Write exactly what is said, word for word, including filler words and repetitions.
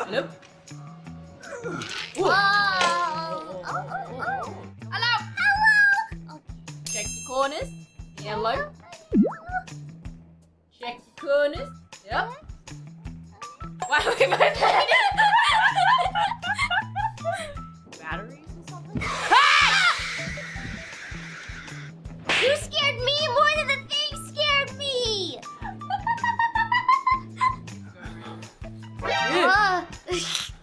Hello? Oh. Oh, oh, oh. Hello? Hello. Okay. Check the corners. And low. Check the corners. Yep. Why are we both doing it? Batteries or something? You scared me more than the thing scared me. Uh,